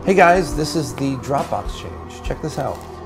Hey guys, this is the Dropbox change. Check this out.